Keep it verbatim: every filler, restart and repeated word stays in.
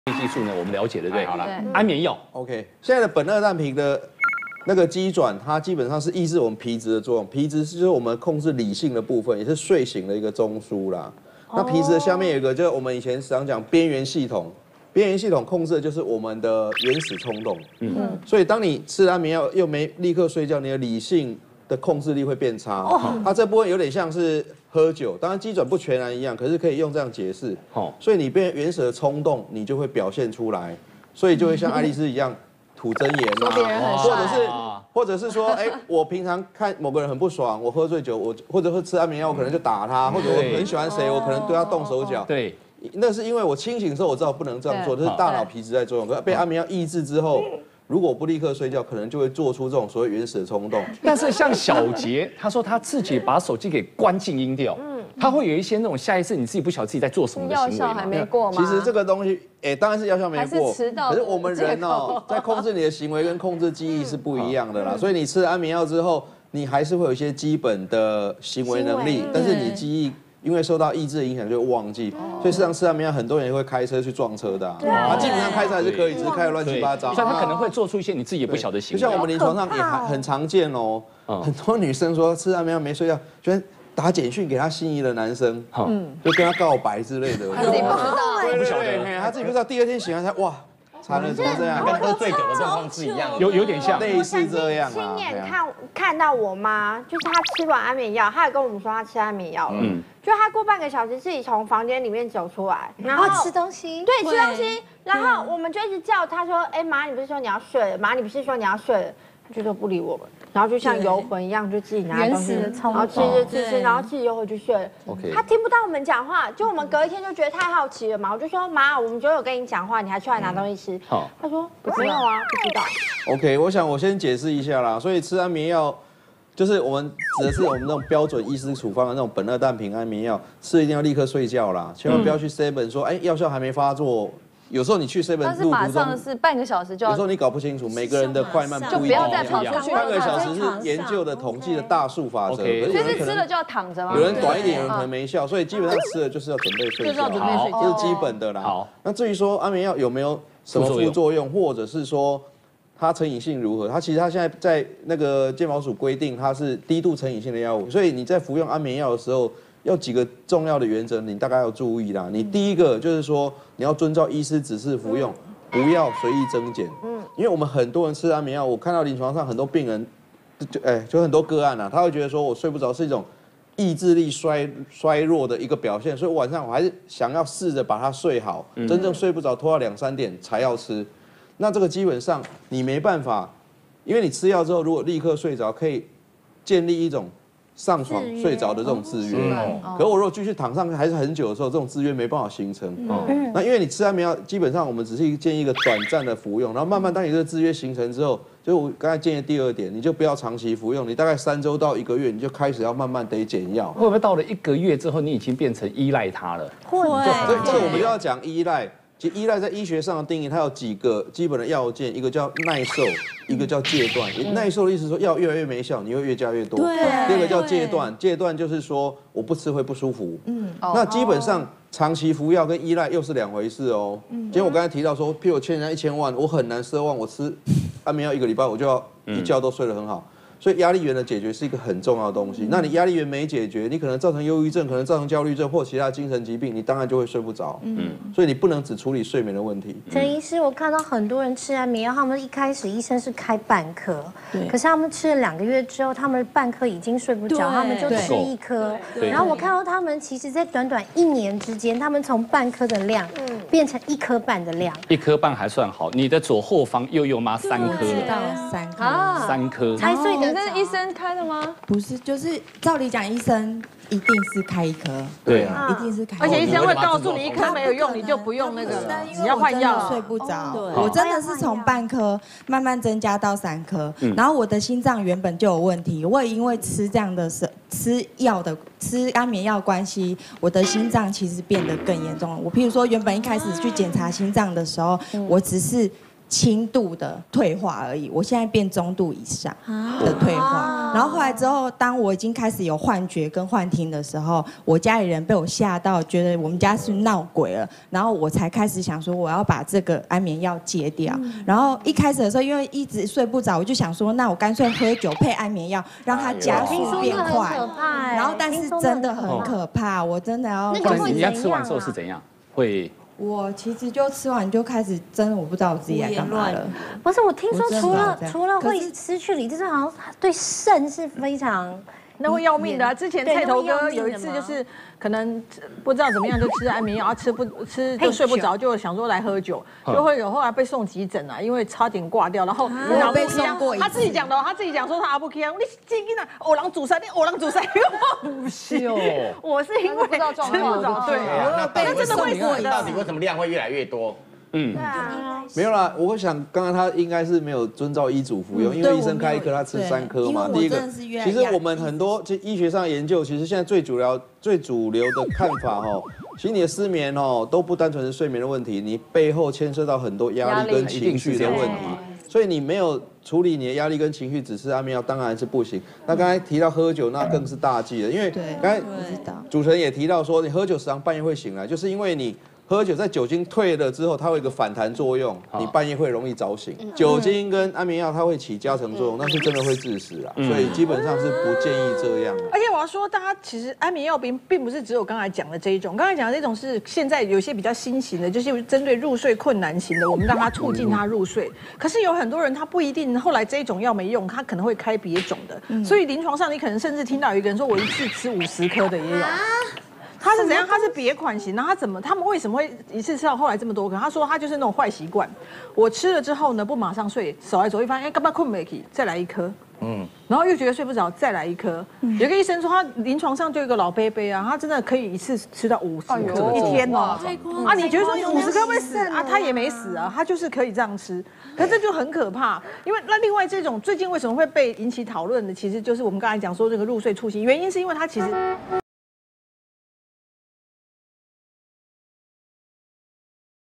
技术呢，我们了解对不对？ 好了， 安眠药 ，OK， 现在的苯二氮平的那个机转，它基本上是抑制我们皮质的作用。皮质是就是我们控制理性的部分，也是睡醒的一个中枢啦。那皮质的下面有一个，就是我们以前常讲边缘系统，边缘系统控制的就是我们的原始冲动。嗯，所以当你吃安眠药又没立刻睡觉，你的理性的控制力会变差。它这部分有点像是喝酒，当然机转不全然一样，可是可以用这样解释。哦，所以你变原始的冲动，你就会表现出来，所以就会像爱丽丝一样吐真言啊，或者是或者是说，哎，我平常看某个人很不爽，我喝醉酒，我或者会吃安眠药，我可能就打他，或者我很喜欢谁，我可能对他动手脚。 对。 那是因为我清醒的时候我知道不能这样做，这是大脑皮质在作用。可是被安眠药抑制之后，如果不立刻睡觉，可能就会做出这种所谓原始的冲动。 但是像小杰，他说他自己把手机给关静音掉，他会有一些那种下意识你自己不晓得自己在做什么的行为吗？ 药效还没过吗？ 其实这个东西，哎，当然是药效没过， 还是迟到的可是我们人哦，在控制你的行为跟控制记忆是不一样的啦。所以你吃了安眠药之后，你还是会有一些基本的行为能力，但是你记忆。因为受到意志的影响，就会忘记，所以事实上吃安眠药，很多人也会开车去撞车的、啊。他基本上开车还是可以，只是开的乱七八糟。 所以他可能会做出一些你自己也不晓得行为。 就像我们临床上也很很常见哦，很多女生说吃安眠药没睡觉，居然打简讯给她心仪的男生，嗯，就跟他告白之类的。 他自己不知道， 对不晓得，他自己不知道，第二天醒来才哇。惨了，怎么这样？ 跟喝醉酒的状况是一样的， 有有点像， 类似这样啊。 亲眼看看到我妈，就是她吃完安眠药，她也跟我们说她吃安眠药了。嗯，就她过半个小时自己从房间里面走出来，然后吃东西， 对，吃东西，然后我们就一直叫她说：“哎妈，你不是说你要睡了？妈，你不是说你要睡了？”她就都不理我们，然后就像游魂一样，就自己拿东西，然后吃吃吃吃，然后自己又回去睡了。她听不到我们讲话，就我们隔一天就觉得太好奇了嘛，我就说妈，我们就有跟你讲话，你还出来拿东西吃？她说没有啊，不知道。 OK， 我想我先解释一下啦，所以吃安眠药。就是我们指的是我们那种标准医师处方的那种苯二氮平安眠药，吃一定要立刻睡觉啦，千万不要去 seven 说，哎，药效还没发作。有时候你去 seven 但是马上是半个小时就要。 有时候你搞不清楚，每个人的快慢不一样。 就不要再跑出去。 半个小时是研究的统计的大数法则， 所以是吃了就要躺着吗？ 有人短一点，有人可能没效，所以基本上吃了就是要准备睡觉， 就是要准备睡觉， 这是基本的啦。好，那至于说安眠药有没有什么副作用，或者是说它成瘾性如何？它其实它现在在那个健保署规定，它是低度成瘾性的药物，所以你在服用安眠药的时候。要几个重要的原则，你大概要注意啦。你第一个就是说，你要遵照医师指示服用，不要随意增减。嗯，因为我们很多人吃安眠药，我看到临床上很多病人，就哎，就很多个案啊，他会觉得说我睡不着是一种意志力衰衰弱的一个表现，所以晚上我还是想要试着把它睡好，真正睡不着拖到两三点才要吃。那这个基本上你没办法，因为你吃药之后如果立刻睡着，可以建立一种。上床睡着的这种制约，可我如果继续躺上还是很久的时候，这种制约没办法形成。那因为你吃安眠药，基本上我们只是建议一个短暂的服用，然后慢慢当你这个制约形成之后，就我刚才建议第二点，你就不要长期服用，你大概三周到一个月，你就开始要慢慢得减药。 会不会到了一个月之后，你已经变成依赖它了？ 会， 这这个我们就要讲依赖。其实依赖在医学上的定义，它有几个基本的要件，一个叫耐受，一个叫戒断。耐受的意思是说药越来越没效，你会越加越多。 对。 第二个叫戒断，戒断就是说我不吃会不舒服。嗯。那基本上长期服药跟依赖又是两回事哦。嗯。今天我刚才提到说，譬如我欠人家一千万，我很难奢望我吃安眠药一个礼拜我就要一觉都睡得很好。所以压力源的解决是一个很重要的东西。那你压力源没解决，你可能造成忧郁症，可能造成焦虑症或其他精神疾病，你当然就会睡不着。嗯，所以你不能只处理睡眠的问题。 陈医师，我看到很多人吃安眠药，他们一开始医生是开半颗，可是他们吃了两个月之后，他们半颗已经睡不着，他们就吃一颗。然后我看到他们其实，在短短一年之间，他们从半颗的量变成一颗半的量。 一颗半还算好，你的左后方右右妈三颗， 到三颗， 三颗才睡的。 那是医生开的吗？ 不是，就是照理讲，医生一定是开一颗， 对啊， 一定是开。 而且医生会告诉你，一颗没有用，你就不用那个了，你要换药。 睡不着，我真的是从半颗慢慢增加到三颗，然后我的心脏原本就有问题，我也因为吃这样的吃药的吃安眠药关系，我的心脏其实变得更严重了。我譬如说，原本一开始去检查心脏的时候，我只是轻度的退化而已，我现在变中度以上的退化。然后后来之后，当我已经开始有幻觉跟幻听的时候，我家里人被我吓到，觉得我们家是闹鬼了。然后我才开始想说，我要把这个安眠药戒掉。然后一开始的时候，因为一直睡不着，我就想说，那我干脆喝酒配安眠药，让它加速变快。然后但是真的很可怕，我真的要。 后来你要吃完之后是怎样？会。 我其实就吃完就开始，真的我不知道我自己在干嘛了。 不是，我听说除了除了会失去理智，好像对肾是非常。 那会要命的、啊。之前菜头哥有一次就是可能不知道怎么样就吃安眠药，啊吃不吃就睡不着，就想说来喝酒，就会有后来被送急诊啊，因为差点挂掉。然后我被送过一次， 他自己讲的，他自己讲说他阿不 K， 你这个偶狼主塞，你偶狼主塞，不是哦，我是因为不知道状况，对， 那真的会死的。到底为什么量会越来越多？ 嗯，对啊， 没有啦，我想刚刚他应该是没有遵照医嘱服用，因为医生开一颗，他吃三颗嘛。第一个，其实我们很多其实医学上研究，其实现在最主流、最主流的看法哦，其实你的失眠哦都不单纯是睡眠的问题，你背后牵涉到很多压力跟情绪的问题，所以你没有处理你的压力跟情绪，只吃安眠药当然是不行。那刚才提到喝酒，那更是大忌了，因为刚才主持人也提到说，你喝酒时常半夜会醒来，就是因为你。喝酒在酒精退了之后，它会有一个反弹作用，你半夜会容易早醒。酒精跟安眠药它会起加成作用，那是真的会致死啊，所以基本上是不建议这样。 而且我要说，大家其实安眠药并并不是只有刚才讲的这一种，刚才讲的这种是现在有些比较新型的，就是针对入睡困难型的，我们让它促进它入睡。可是有很多人他不一定后来这一种药没用，他可能会开别种的，所以临床上你可能甚至听到有一个人说我一次吃五十颗的也有。他是怎样？他是别款型，然后他怎么？他们为什么会一次吃到后来这么多颗？他说他就是那种坏习惯，我吃了之后呢，不马上睡，走来走去发现，哎，干嘛困没起，再来一颗，嗯，然后又觉得睡不着，再来一颗。有个医生说，他临床上就有一个老伯伯啊，他真的可以一次吃到五十颗一天哦。啊，你觉得说你五十颗会死啊？他也没死啊，他就是可以这样吃。可是这就很可怕，因为那另外这种最近为什么会被引起讨论的，其实就是我们刚才讲说这个入睡促进，原因是因为它其实